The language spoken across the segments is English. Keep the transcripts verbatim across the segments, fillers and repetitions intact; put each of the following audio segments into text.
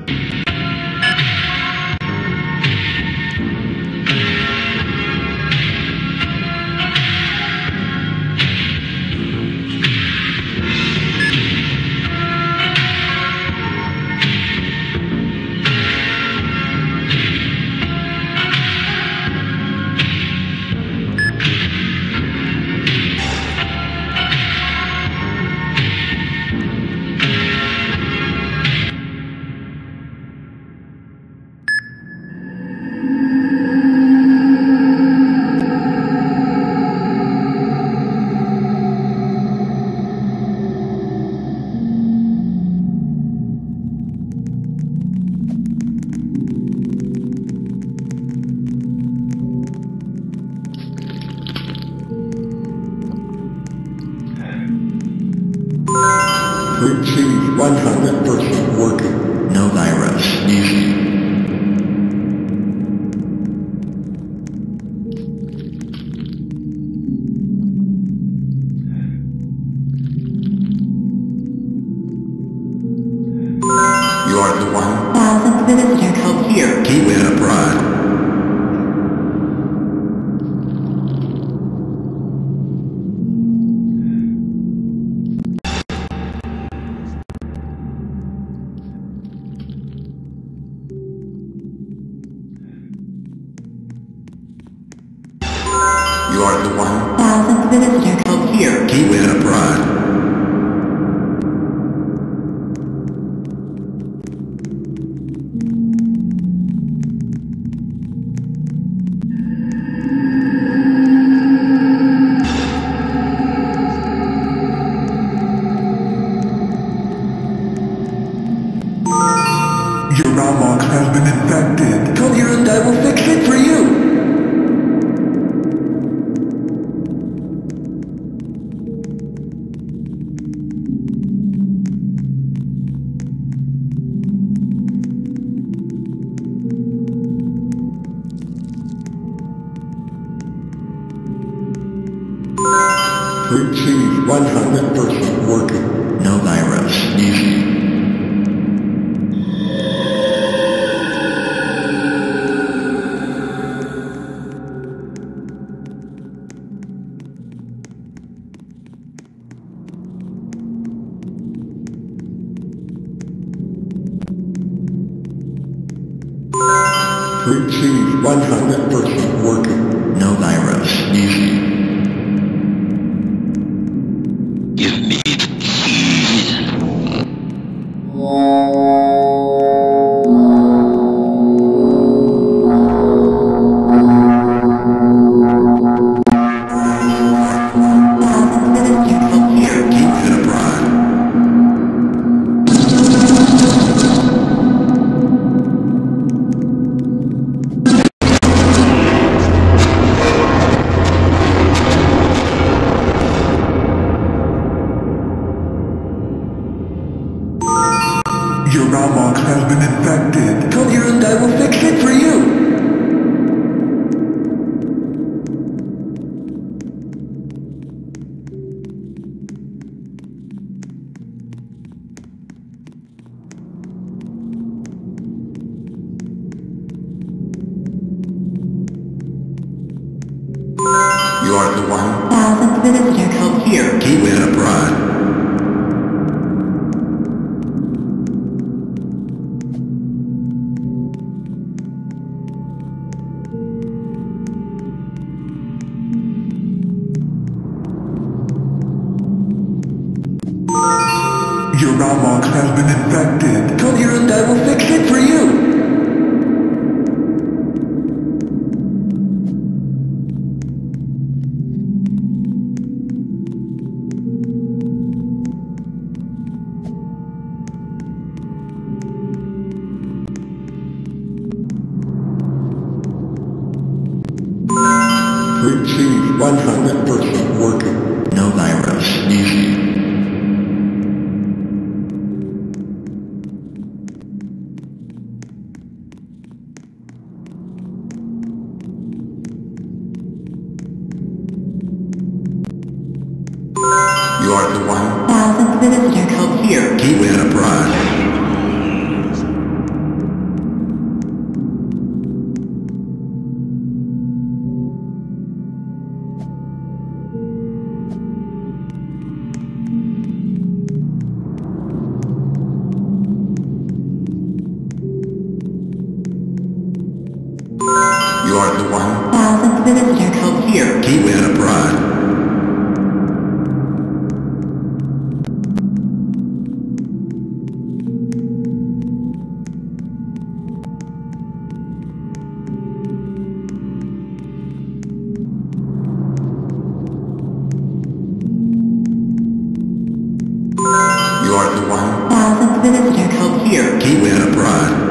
Routine one hundred percent working. No virus. Easy. You are the one. Thousand visitor code here. Keep it abroad. You are the one. Thousand visitor code here. Keep it abroad. Your Ramox has been infected. Come here and I will fix it for you. Routine one hundred percent working. No virus. Easy. Routine one hundred percent working. No virus. Easy. Give me the keys. Here, keep it abroad. Your Ramox has been infected. Come here and I will fix it for you. You are the one. Thousand visitor code here. Keep it abroad. Your Ramox has been infected. Come here and I will fix it for you. Routine one hundred percent working. No virus. Easy. You are the one. Thousand visitor code here. Keep it abroad. minutes to come here. Gateway on a prod. You are the one. Thousands minutes to come here. Gateway on a prod.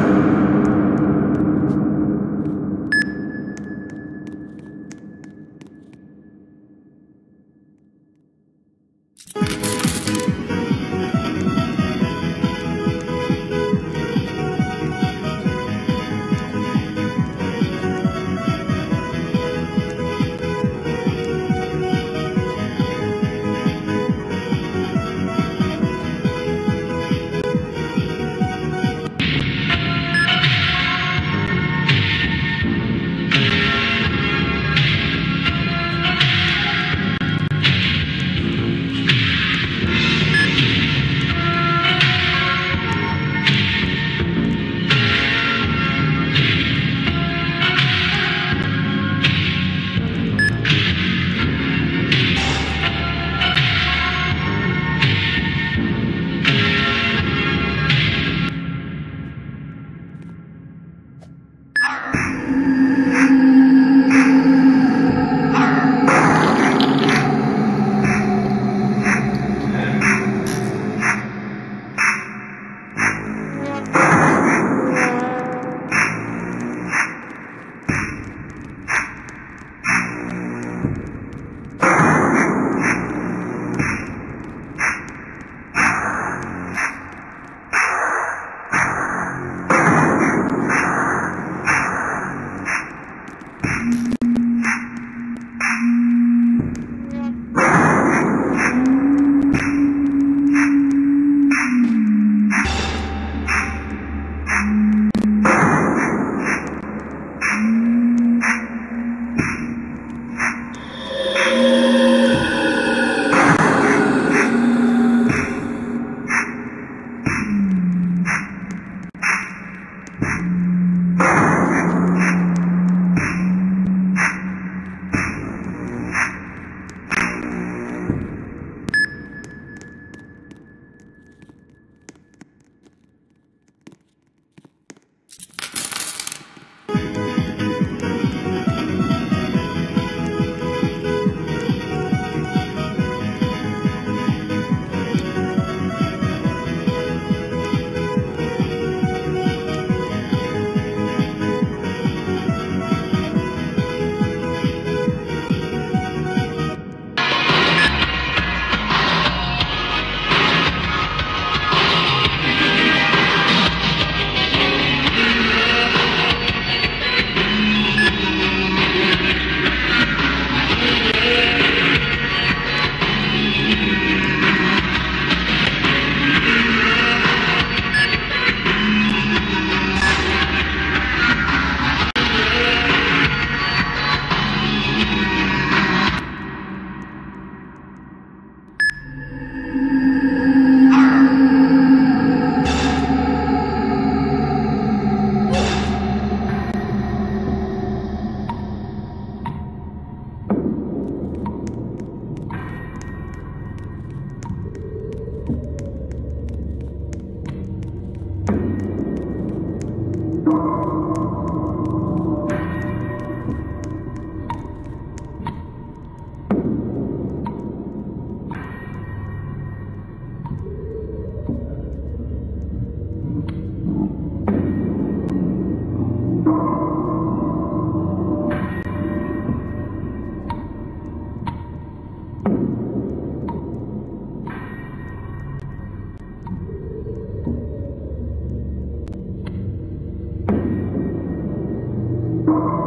You. You